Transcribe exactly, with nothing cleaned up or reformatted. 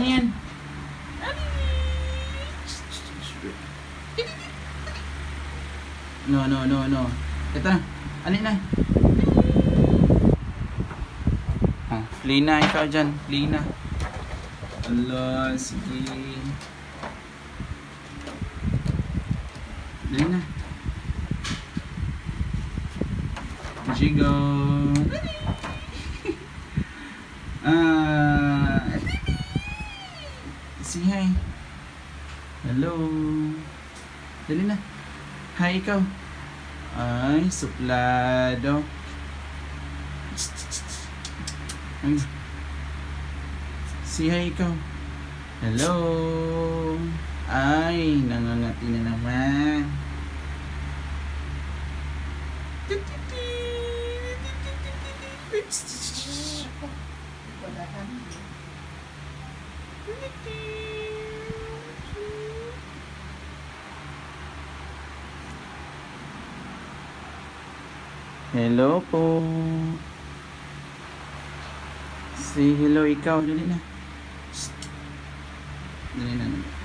Ano yan? No, no, no, no. Ito na. Alin na? Oh, Lina, ikaw dyan. Lina. Allah, sige. Lina. Jigo. Ah, say hi. Hello. Dali na. Hi, ikaw. Ay, suplado. Ay. Say hi, ikaw. Hello. Ay, nangangati na naman. Hello po. Say hello ikaw. Dali na. Dali na.